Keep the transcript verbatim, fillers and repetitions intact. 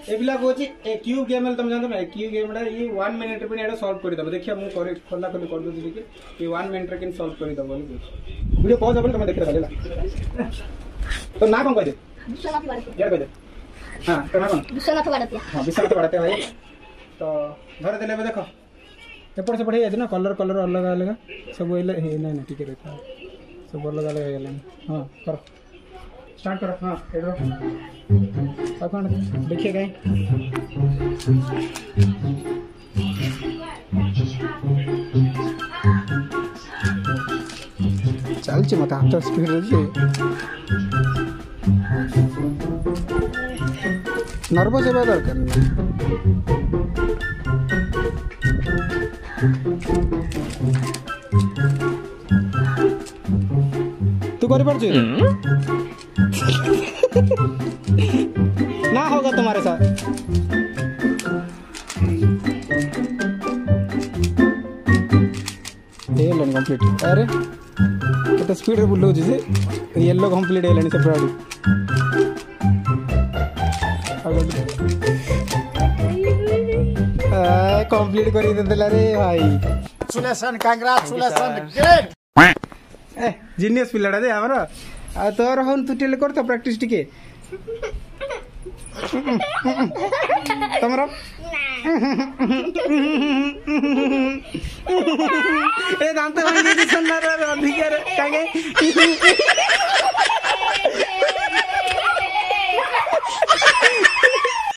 ए पिला को छी ए क्यूब गेम तुम जानतो ना क्यूब गेम रे ये वन मिनिट रे एडा सॉल्व कर दबो देखिया मु करे खोला खोली कर दो कि ये वन मिनिट रे किन सॉल्व कर दबो वीडियो पॉज अपन तुम देख रहा लेला तो ना कोन कह दे विश्वनाथ बाड़तिया यार कह दे हां तो ना कोन विश्वनाथ बाड़तिया हां विश्वनाथ बाड़तिया भाई तो धर देले देखो एपट से पढ़े ना कलर कलर अलग अलग सब हे ना ना ठीक है सब अलग अलग हो हाँ कर स्टार्ट करो हाँ एडो अब कौन देखिए कहीं चलचे मत हाथ स्पीड रही नर्वस है दरकार तू कर पड़ ना होगा तुम्हारे साथ ये लेन कंप्लीट अरे तो स्पीड रे बुल्लो जे येलो कंप्लीट हेलानी से पूरा कंप्लीट कर देला रे भाई congratulation congratulation great a genius पिलाडा दे हमरा आ तोर हन तू टेल कर तो प्रैक्टिस टिके तमरा ए दांत भाई सुनना रे अधिकार कागे